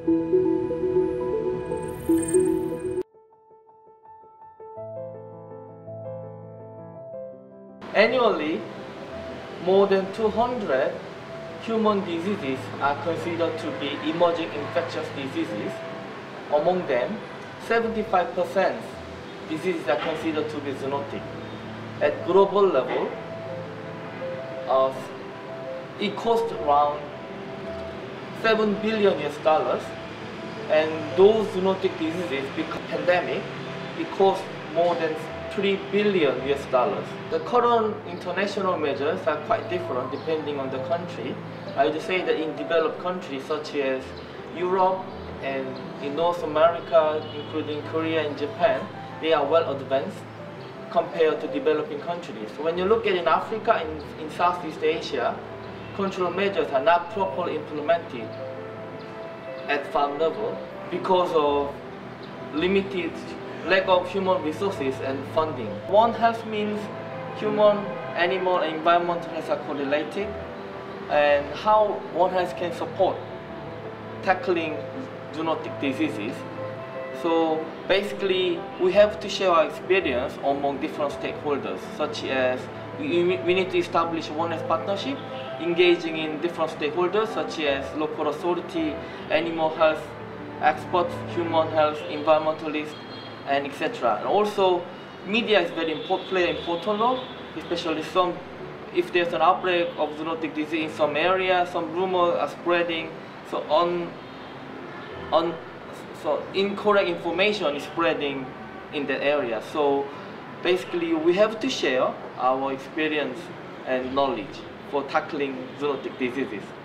Annually, more than 200 human diseases are considered to be emerging infectious diseases. Among them, 75% diseases are considered to be zoonotic. At global level, it costs around $7 billion US, and those zoonotic diseases become pandemic, it costs more than $3 billion US. The current international measures are quite different depending on the country. I would say that in developed countries such as Europe and in North America, including Korea and Japan, they are well advanced compared to developing countries. So when you look at in Africa and in Southeast Asia, control measures are not properly implemented at farm level because of limited lack of human resources and funding. One Health means human, animal, and environmental health are correlated, and how One Health can support tackling zoonotic diseases. So basically, we have to share our experience among different stakeholders, such as we need to establish One Health partnership, engaging in different stakeholders such as local authority, animal health experts, human health, environmentalists, and etc. And also, media is play an important role, especially if there's an outbreak of zoonotic disease in some area, some rumors are spreading, so incorrect information is spreading in that area. So basically, we have to share our experience and knowledge for tackling zoonotic diseases.